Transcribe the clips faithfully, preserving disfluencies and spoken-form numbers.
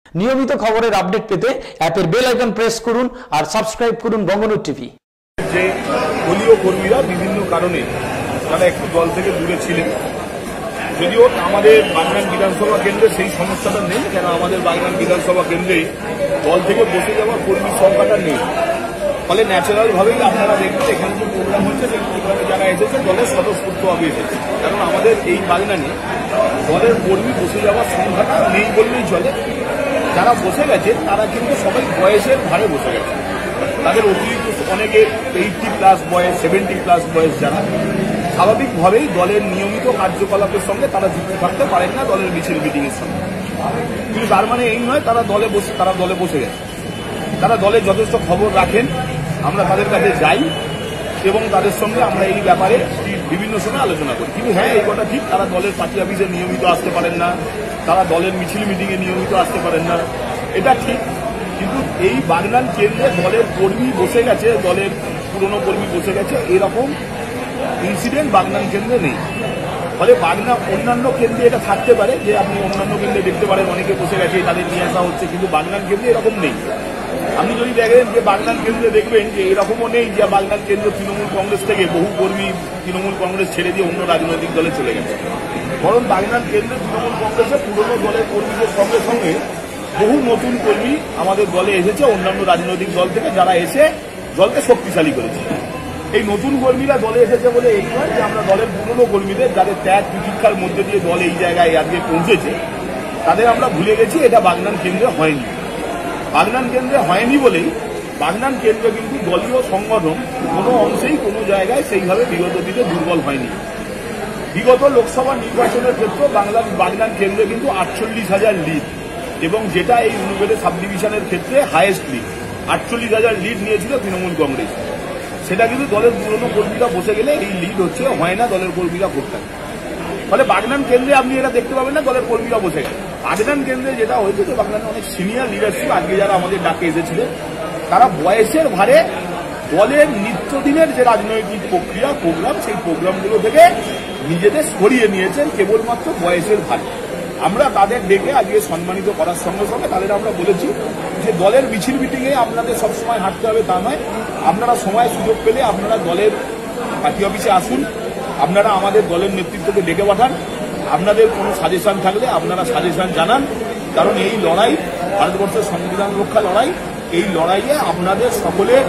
নিয়মিত খবরের আপডেট পেতে অ্যাপের বেল আইকন প্রেস করুন আর সাবস্ক্রাইব করুন বঙ্গনুর টিভি। যে দলীয় কর্মীরা বিভিন্ন কারণে তারা একটু দল থেকে দূরে ছিলেন, যদিও আমাদের বাগনান বিধানসভা কেন্দ্রে সেই সমস্যাটা নেই, কেন আমাদের বাগনান বিধানসভা কেন্দ্রে দল থেকে বসে যাওয়ার কর্মীর সংখ্যাটা নেই। ফলে ন্যাচারাল ভাবেই আপনারা দেখবেন এখানে যে প্রোগ্রাম হচ্ছে সেই প্রোগ্রামে যারা এসেছে দলের স্বতঃস্ফূর্তভাবে এসেছে, কারণ আমাদের এই বাগনানে দলের কর্মী বসে যাওয়ার সংখ্যাটা নেই বললেই চলে। যারা বসে গেছে তারা কিন্তু সবাই বয়সের ভারে বসে গেছে, তাদের অতিরিক্ত অনেকে এইটটি প্লাস বয়স, সেভেন্টি প্লাস বয়স, যারা স্বাভাবিকভাবেই দলের নিয়মিত কার্যকলাপের সঙ্গে তারা যুক্ত থাকতে পারেন না দলের মিছিল মিটিংয়ের সঙ্গে। কিন্তু তার মানে এই নয় তারা দলে বসে তারা দলে বসে গেছে। তারা দলে যথেষ্ট খবর রাখেন, আমরা তাদের কাছে যাই এবং তাদের সঙ্গে আমরা এই ব্যাপারে বিভিন্ন সময় আলোচনা করি। কিন্তু হ্যাঁ, এই কথা ঠিক, তারা দলের পার্টি অফিসে নিয়মিত আসতে পারেন না, তারা দলের মিছিল মিটিংয়ে নিয়মিত আসতে পারেন না, এটা ঠিক। কিন্তু এই বাগনান কেন্দ্রে দলের কর্মী বসে গেছে, দলের পুরনো কর্মী বসে গেছে, এরকম ইনসিডেন্ট বাগনান কেন্দ্রে নেই। ফলে বাগনা অন্যান্য কেন্দ্রে এটা থাকতে পারে যে আপনি অন্যান্য কেন্দ্রে দেখতে পারেন অনেকে বসে গেছে, তাদের নিয়ে আসা হচ্ছে, কিন্তু বাগনান কেন্দ্রে এরকম নেই। আপনি যদি দেখেন যে বাগনান কেন্দ্রে দেখবেন যে এরকমও নেই যে বাগনান কেন্দ্র তৃণমূল কংগ্রেস থেকে বহু কর্মী তৃণমূল কংগ্রেস ছেড়ে দিয়ে অন্য রাজনৈতিক দলে চলে গেছে, বরং বাগনান কেন্দ্রে তৃণমূল কংগ্রেসের পুরনো দলের কর্মীদের সঙ্গে সঙ্গে বহু নতুন কর্মী আমাদের দলে এসেছে অন্যান্য রাজনৈতিক দল থেকে, যারা এসে দলকে শক্তিশালী করেছে। এই নতুন কর্মীরা দলে এসেছে বলে এই নয় যে আমরা দলের পুরনো কর্মীদের যাদের ত্যাগ প্রতীক্ষার মধ্যে দিয়ে দল এই জায়গায় আজকে পৌঁছেছে তাদের আমরা ভুলে গেছি, এটা বাগনান কেন্দ্রে হয়নি। বাগনান কেন্দ্রে হয়নি বলেই বাগনান কেন্দ্র কিন্তু দলীয় সংগঠন কোনো অংশেই কোনো জায়গায় সেইভাবে বিগত দিনে দুর্বল হয়নি। বিগত লোকসভা নির্বাচনের ক্ষেত্রে বাংলার বাগনান কেন্দ্রে কিন্তু আটচল্লিশ হাজার লিড, এবং যেটা এই অনুবেদে সাব ডিভিশনের ক্ষেত্রে হাইয়েস্ট লিড, আটচল্লিশ হাজার লিড নিয়েছিল তৃণমূল কংগ্রেস। সেটা কিন্তু দলের পুরনো কর্মীরা বসে গেলে এই লিড হচ্ছে হয় না, দলের কর্মীরা করতেন। ফলে বাগনান কেন্দ্রে আপনি এটা দেখতে পাবেন না দলের কর্মীরা বসে গেছে। বাগনান কেন্দ্রে যেটা হয়েছে যে বাগনানে অনেক সিনিয়র লিডারশিপ আজকে যারা আমাদের ডাকে এসেছিলেন, তারা বয়সের ভারে দলের নিত্যদিনের যে রাজনৈতিক প্রক্রিয়া প্রোগ্রাম সেই প্রোগ্রামগুলো থেকে নিজেদের সরিয়ে নিয়েছেন কেবলমাত্র বয়সের ভারে। আমরা তাদের ডেকে আজকে সম্মানিত করার সঙ্গে সঙ্গে তাদের আমরা বলেছি যে দলের মিছিল মিটিংয়ে আপনাদের সবসময় হাঁটতে হবে তা নয়, আপনারা সময় সুযোগ পেলে আপনারা দলের পার্টি অফিসে আসুন, আপনারা আমাদের দলের নেতৃত্বকে ডেকে পাঠান, আপনাদের কোনো সাজেশন থাকলে আপনারা সাজেশন জানান, কারণ এই লড়াই ভারতবর্ষের সংবিধান রক্ষা লড়াই, এই লড়াইয়ে আপনাদের সকলের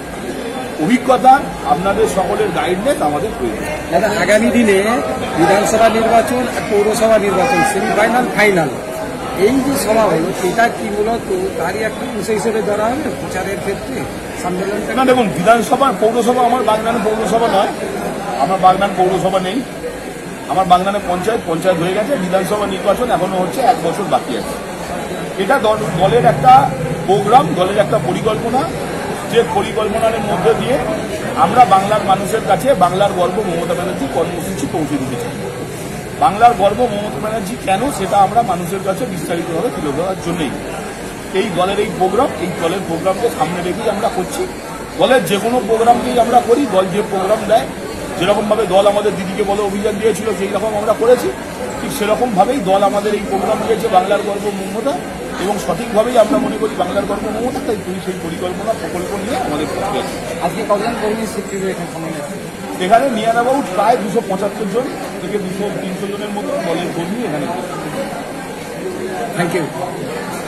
অভিজ্ঞতা, আপনাদের সকলের গাইডলাইন আমাদের প্রয়োজন। দাদা, আগামী দিনে বিধানসভা নির্বাচন আর পৌরসভা নির্বাচন সেমিফাইনাল ফাইনাল, এই যে সভা হলো এটা কি মূলত তারই একটা অংশ হিসেবে ধরা হবে প্রচারের ক্ষেত্রে সম্মেলনটা? না, দেখুন, বিধানসভা পৌরসভা আমার বাগনান পৌরসভা নয়, আমার বাগনান পৌরসভা নেই, আমার বাগনানে পঞ্চায়েত পঞ্চায়েত হয়ে গেছে, বিধানসভা নির্বাচন এখনো হচ্ছে, এক বছর বাকি আছে। এটা দলের একটা প্রোগ্রাম, দলের একটা পরিকল্পনা, যে পরিকল্পনার মধ্যে দিয়ে আমরা বাংলার মানুষের কাছে বাংলার গর্ব মমতা ব্যানার্জি কর্মসূচি পৌঁছে দিতে চাই। বাংলার গর্ব মমতা ব্যানার্জি কেন, সেটা আমরা মানুষের কাছে বিস্তারিতভাবে তুলে ধরার জন্যই এই দলের এই প্রোগ্রাম, এই দলের প্রোগ্রামকে সামনে রেখেই আমরা করছি। দলের যে কোনো প্রোগ্রামকেই আমরা করি, দল যে প্রোগ্রাম দেয়, যেরকমভাবে দল আমাদের দিদিকে বলে অভিযান দিয়েছিল সেই রকম আমরা করেছি, ঠিক সেরকমভাবেই দল আমাদের এই প্রোগ্রাম দিয়েছে বাংলার গর্ব মমতা, এবং সঠিকভাবেই আমরা মনে করি বাংলার গর্ব মমতা, তাই তুই সেই পরিকল্পনা প্রকল্প নিয়ে আমাদের পক্ষে আছে। আজকে কজন কর্মী স্বীকৃতি এখানে এখানে নিয়ার অ্যাবাউট প্রায় দুশো পঁচাত্তর জন থেকে দুশো তিনশো জনের মতো দলের কর্মী এখানে। Thank you.